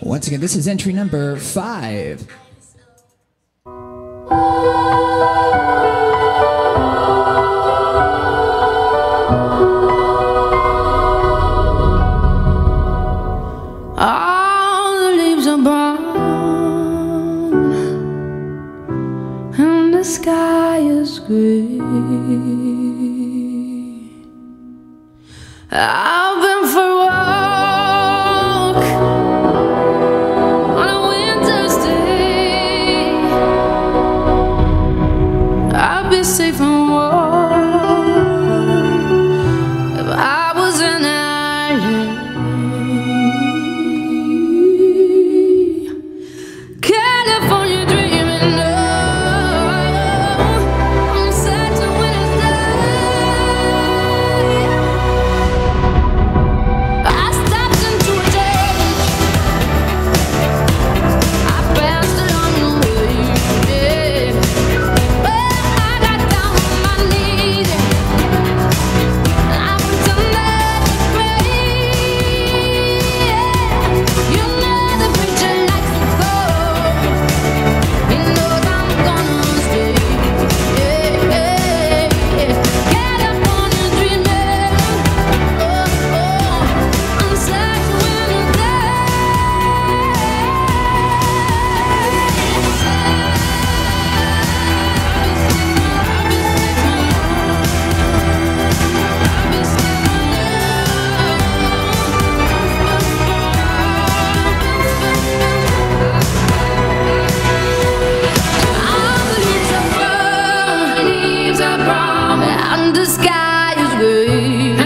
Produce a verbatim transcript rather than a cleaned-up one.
Once again, this is entry number five. All the leaves are brown and the sky is gray. I've been for a walk on a winter's day. I'd be safe and warm if I was an island. California dreaming, oh, I'm such a winter's day. I stepped into a ditch, I passed along the way, yeah. Well, I got down on my knees, and I went to let you pray, yeah. You know the preacher likes to go, he knows I'm gonna stay, yeah, yeah, yeah. California dreaming, oh, oh, I'm such a winter's day. All the leaves are brown, leaves are brown, and the sky is gray.